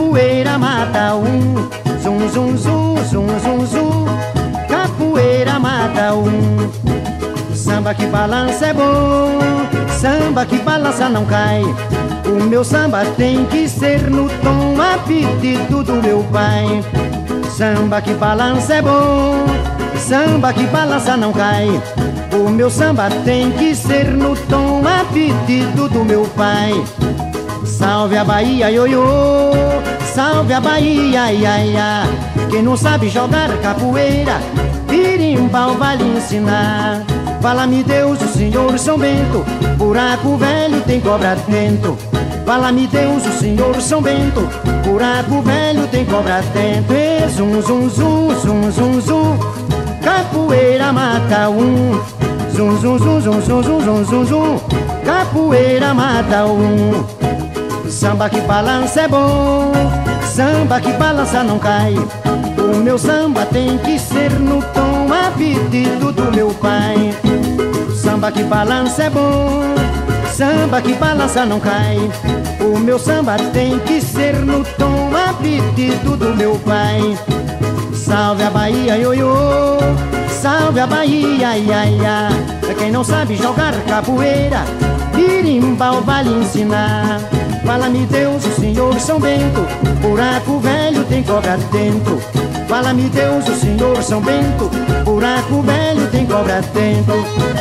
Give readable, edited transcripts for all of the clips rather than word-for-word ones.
capoeira mata um. Zum, zum, zum, zum, zum, zum. Capoeira mata um. Samba que balança é bom, samba que balança não cai. O meu samba tem que ser no tom a pedido do meu pai. Samba que balança é bom, samba que balança não cai. O meu samba tem que ser no tom a pedido do meu pai. Salve a Bahia, ioiô, salve a Bahia, ia, ia. Quem não sabe jogar capoeira, birimbau vai lhe ensinar. Fala-me Deus, o Senhor São Bento, buraco velho tem cobra dentro. Fala-me Deus, o Senhor São Bento, buraco velho tem cobra dentro. E zum, zum, zum, zum, zum, zum, capoeira mata um. Zum, zum, zum, zum, zum, zum, zum, zum, zum, capoeira mata um. Samba que balança é bom, samba que balança não cai. O meu samba tem que ser no tom a pedido do meu pai. Samba que balança é bom, samba que balança não cai. O meu samba tem que ser no tom a pedido do meu pai. Salve a Bahia, ioiô, salve a Bahia, ia, ia. Quem não sabe jogar capoeira, birimbau vai lhe ensinar. Fala-me Deus, o Senhor São Bento, buraco velho tem cobra dentro. Fala-me Deus, o Senhor São Bento, buraco velho tem cobra dentro.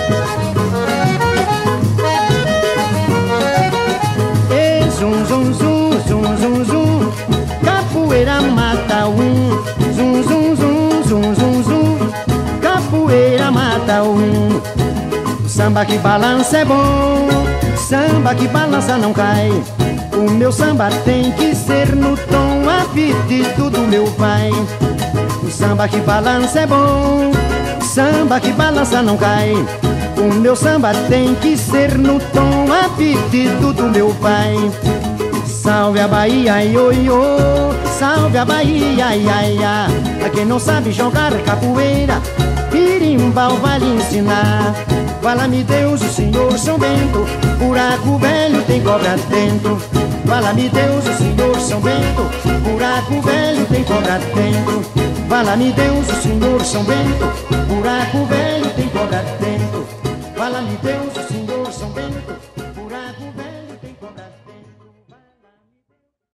E zum, zum, zum, zum, zum, zum, capoeira mata um. Zum, zum, zum, zum, zum, zum, capoeira mata um. Samba que balança é bom, samba que balança não cai. O meu samba tem que ser no tom a pedido do meu pai. O samba que balança é bom, samba que balança não cai. O meu samba tem que ser no tom a pedido do meu pai. Salve a Bahia, ioiô, salve a Bahia, ia, ia. A quem não sabe jogar capoeira, birimbau vai lhe ensinar. Fala-me Deus, o Senhor São Bento, buraco velho tem cobra dentro. Fala-me Deus, o Senhor São Bento, buraco velho tem cobra dentro. Fala-me Deus, o Senhor São Bento, buraco velho tem cobra dentro. Fala-me Deus.